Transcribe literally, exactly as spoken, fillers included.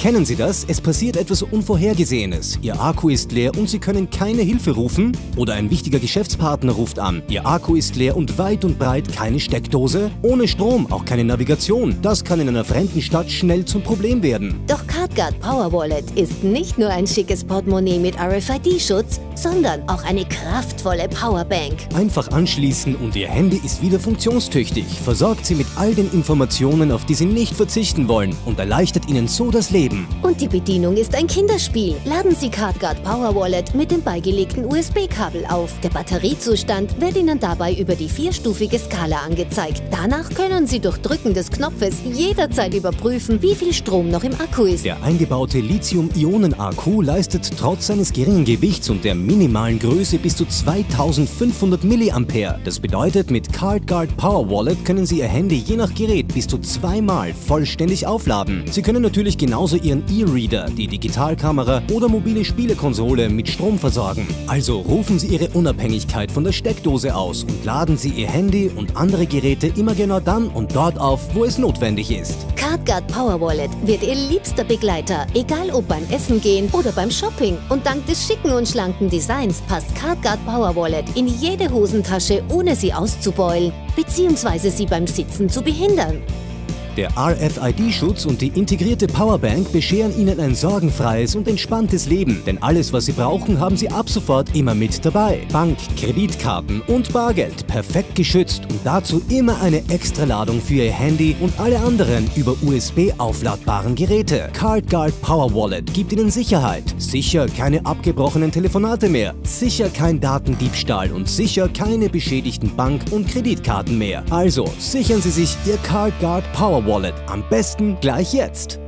Kennen Sie das? Es passiert etwas Unvorhergesehenes. Ihr Akku ist leer und Sie können keine Hilfe rufen? Oder ein wichtiger Geschäftspartner ruft an. Ihr Akku ist leer und weit und breit keine Steckdose? Ohne Strom, auch keine Navigation. Das kann in einer fremden Stadt schnell zum Problem werden. Doch CardGuard Power Wallet ist nicht nur ein schickes Portemonnaie mit R F I D-Schutz, sondern auch eine kraftvolle Powerbank. Einfach anschließen und Ihr Handy ist wieder funktionstüchtig. Versorgt Sie mit all den Informationen, auf die Sie nicht verzichten wollen und erleichtert Ihnen so das Leben. Und die Bedienung ist ein Kinderspiel. Laden Sie CardGuard Power Wallet mit dem beigelegten U S B-Kabel auf. Der Batteriezustand wird Ihnen dabei über die vierstufige Skala angezeigt. Danach können Sie durch Drücken des Knopfes jederzeit überprüfen, wie viel Strom noch im Akku ist. Der eingebaute Lithium-Ionen-Akku leistet trotz seines geringen Gewichts und der minimalen Größe bis zu zweitausendfünfhundert Milliampere. Das bedeutet, mit CardGuard Power Wallet können Sie Ihr Handy je nach Gerät bis zu zweimal vollständig aufladen. Sie können natürlich genauso Ihren E-Reader, die Digitalkamera oder mobile Spielekonsole mit Strom versorgen. Also rufen Sie Ihre Unabhängigkeit von der Steckdose aus und laden Sie Ihr Handy und andere Geräte immer genau dann und dort auf, wo es notwendig ist. CardGuard Power Wallet wird Ihr liebster Begleiter, egal ob beim Essen gehen oder beim Shopping. Und dank des schicken und schlanken Designs passt CardGuard Power Wallet in jede Hosentasche, ohne sie auszubeulen bzw. sie beim Sitzen zu behindern. Der R F I D-Schutz und die integrierte Powerbank bescheren Ihnen ein sorgenfreies und entspanntes Leben, denn alles, was Sie brauchen, haben Sie ab sofort immer mit dabei. Bank, Kreditkarten und Bargeld perfekt geschützt und dazu immer eine Extraladung für Ihr Handy und alle anderen über U S B aufladbaren Geräte. CardGuard Power Wallet gibt Ihnen Sicherheit. Sicher keine abgebrochenen Telefonate mehr, sicher kein Datendiebstahl und sicher keine beschädigten Bank- und Kreditkarten mehr. Also sichern Sie sich Ihr CardGuard Power Wallet. Am besten gleich jetzt.